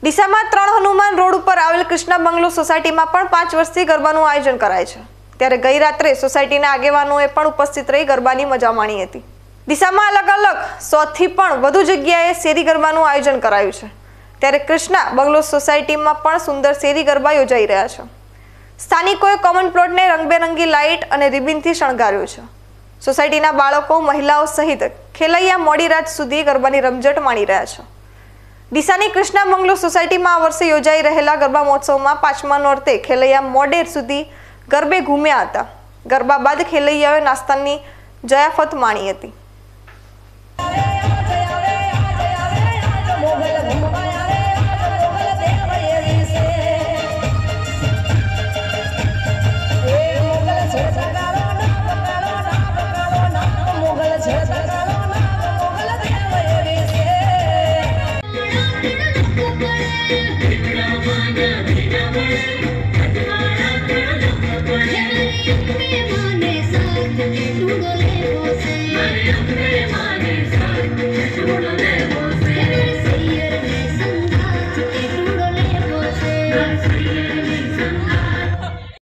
ડીસામાં 3 Hanuman road ઉપર આવેલ કૃષ્ણા બંગલો સોસાયટીમાં પણ 5 વર્ષથી ગરબાનું આયોજન કરાય છે। ત્યારે ગઈ રાત્રે સોસાયટીના આગેવાનોએ પણ ઉપસ્થિત રહી ગરબાની મજા માણી હતી। ડીસામાં અલગ અલગ 100 થી પણ વધુ જગ્યાએ શેરી ગરબાનું આયોજન કરાયું છે। ત્યારે કૃષ્ણા બંગલો સોસાયટીમાં પણ સુંદર શેરી ગરબા યોજાઈ રહ્યા છે। સ્થાનિકોએ કોમન પ્લોટને રંગબેરંગી લાઇટ અને રિબિનથી શણગાર્યો છે। સોસાયટીના બાળકો, મહિલાઓ સહિત ખેલૈયા મોડી રાત સુધી ગરબાની રમઝટ માણી રહ્યા છે। ડીસાની કૃષ્ણા બંગલો સોસાયટીમાં આ વર્ષે યોજાઈ રહેલા ગરબા મહોત્સવમાં 5મા નોરતે ખેલૈયા મોડેર સુધી ગરબે ઘૂમ્યા હતા। ગરબા બાદ ખેલૈયાઓએ નાસ્તાની જયાફત માણી હતી।